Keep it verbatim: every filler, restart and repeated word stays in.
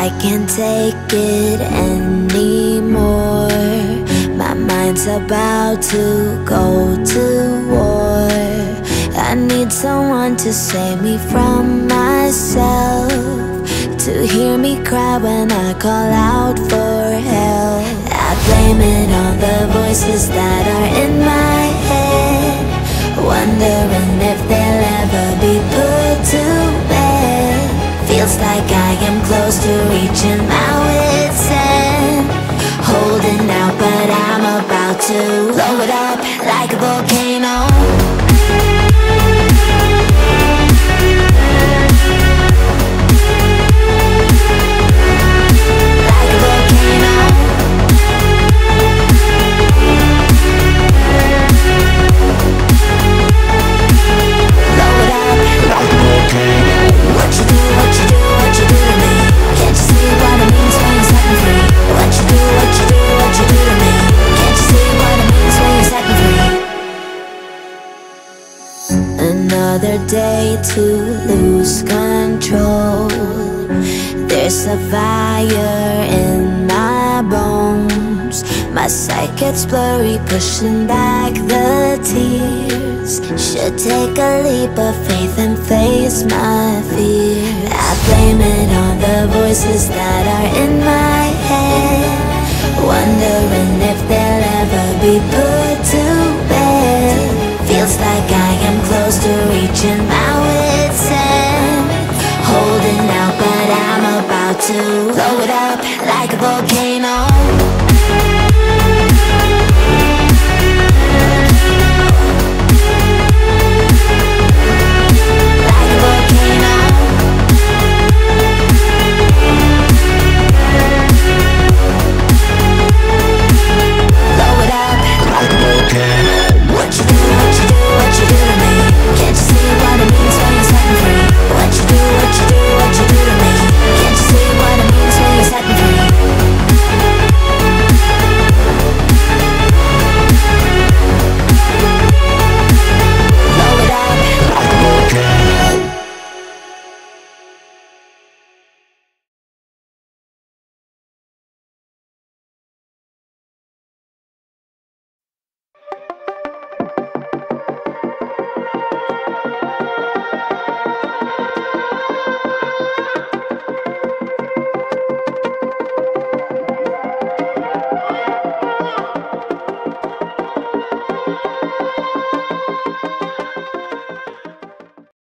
I can't take it anymore. My mind's about to go to war. I need someone to save me from myself, to hear me cry when I call out for help. I blame it on the voices that are in my head, wondering if they'll ever be put to bed. Feels like I am close to reaching my wit's end, holding out but I'm about to blow it up like a volcano. Another day to lose control. There's a fire in my bones. My sight gets blurry, pushing back the tears. Should take a leap of faith and face my fear. I blame it on the voices that are in my head, wondering if they'll ever be put to bed. Feels like I am close to reaching my wit's end, holding out but I'm about to blow it up like a volcano.